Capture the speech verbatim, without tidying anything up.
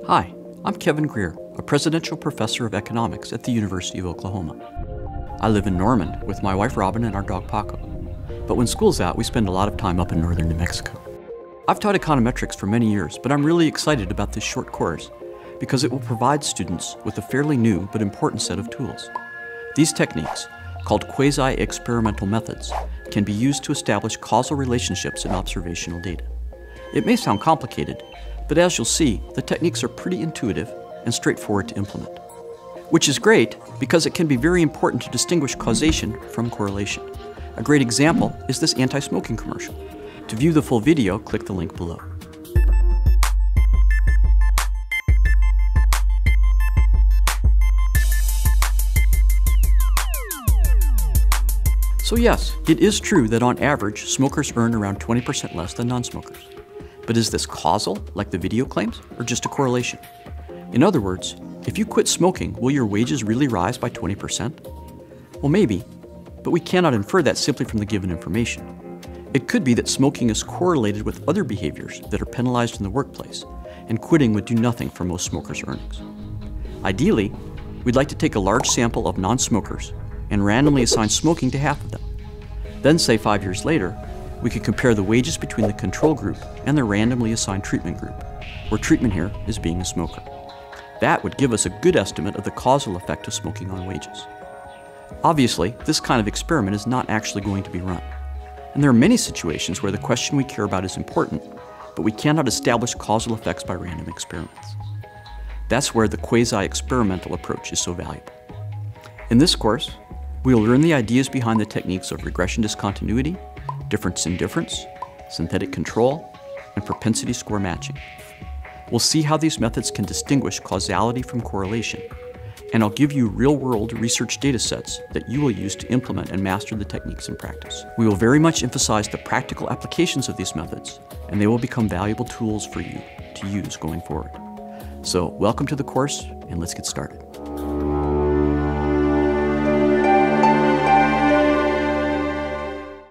Hi, I'm Kevin Grier, a presidential professor of economics at the University of Oklahoma. I live in Norman with my wife Robin and our dog Paco. But when school's out, we spend a lot of time up in northern New Mexico. I've taught econometrics for many years, but I'm really excited about this short course because it will provide students with a fairly new but important set of tools. These techniques, called quasi-experimental methods, can be used to establish causal relationships in observational data. It may sound complicated, but as you'll see, the techniques are pretty intuitive and straightforward to implement. Which is great because it can be very important to distinguish causation from correlation. A great example is this anti-smoking commercial. To view the full video, click the link below. So yes, it is true that on average, smokers earn around twenty percent less than non-smokers. But is this causal, like the video claims, or just a correlation? In other words, if you quit smoking, will your wages really rise by twenty percent? Well, maybe, but we cannot infer that simply from the given information. It could be that smoking is correlated with other behaviors that are penalized in the workplace, and quitting would do nothing for most smokers' earnings. Ideally, we'd like to take a large sample of non-smokers and randomly assign smoking to half of them. Then, say five years later, we could compare the wages between the control group and the randomly assigned treatment group, where treatment here is being a smoker. That would give us a good estimate of the causal effect of smoking on wages. Obviously, this kind of experiment is not actually going to be run. And there are many situations where the question we care about is important, but we cannot establish causal effects by random experiments. That's where the quasi-experimental approach is so valuable. In this course, we will learn the ideas behind the techniques of regression discontinuity, difference in difference, synthetic control, and propensity score matching. We'll see how these methods can distinguish causality from correlation, and I'll give you real-world research data sets that you will use to implement and master the techniques in practice. We will very much emphasize the practical applications of these methods, and they will become valuable tools for you to use going forward. So welcome to the course, and let's get started.